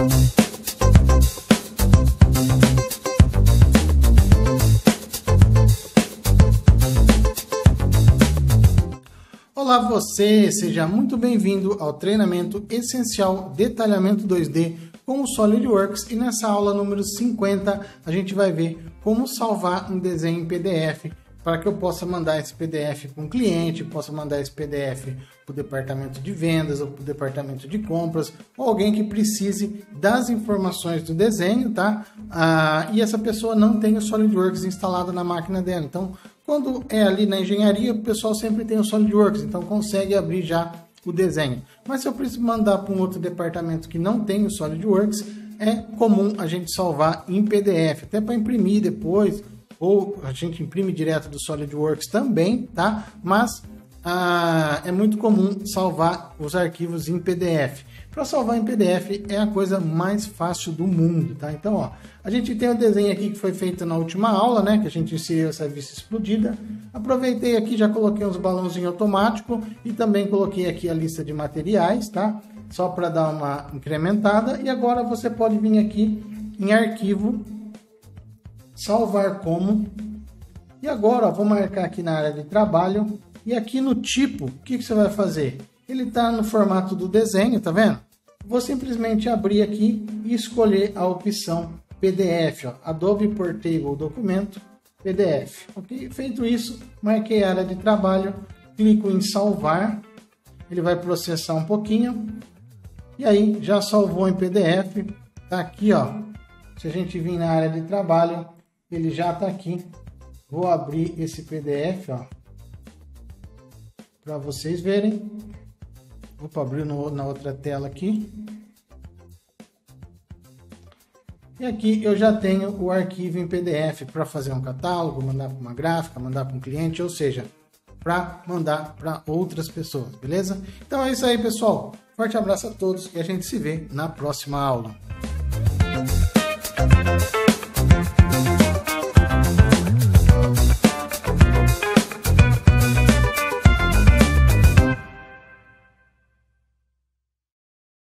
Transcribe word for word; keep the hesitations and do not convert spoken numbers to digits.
Olá você, seja muito bem-vindo ao treinamento essencial Detalhamento dois D com o SolidWorks, e nessa aula número cinquenta a gente vai ver como salvar um desenho em P D F para que eu possa mandar esse P D F para um cliente, possa mandar esse P D F para o departamento de vendas ou para o departamento de compras, ou alguém que precise das informações do desenho, tá? Ah, e essa pessoa não tem o SolidWorks instalado na máquina dela. Então, quando é ali na engenharia, o pessoal sempre tem o SolidWorks, então consegue abrir já o desenho. Mas se eu preciso mandar para um outro departamento que não tem o SolidWorks, é comum a gente salvar em P D F, até para imprimir depois, ou a gente imprime direto do SolidWorks também, tá? Mas ah, é muito comum salvar os arquivos em P D F. Para salvar em P D F é a coisa mais fácil do mundo, tá? Então, ó, a gente tem o desenho aqui que foi feito na última aula, né? Que a gente inseriu essa vista explodida. Aproveitei aqui, já coloquei uns balãozinhos automáticos e também coloquei aqui a lista de materiais, tá? Só para dar uma incrementada. E agora você pode vir aqui em arquivo, salvar como. E agora, ó, vou marcar aqui na área de trabalho. E aqui no tipo, o que, que você vai fazer? Ele está no formato do desenho, tá vendo? Vou simplesmente abrir aqui e escolher a opção P D F, ó, Adobe Portable Documento, P D F. Ok? Feito isso, marquei a área de trabalho, clico em salvar, ele vai processar um pouquinho, e aí já salvou em P D F, tá aqui, ó. Se a gente vir na área de trabalho, ele já tá aqui. Vou abrir esse P D F, ó, para vocês verem. Vou abrir no, na outra tela aqui. E aqui eu já tenho o arquivo em P D F para fazer um catálogo, mandar para uma gráfica, mandar para um cliente, ou seja, para mandar para outras pessoas, beleza? Então é isso aí, pessoal. Forte abraço a todos e a gente se vê na próxima aula.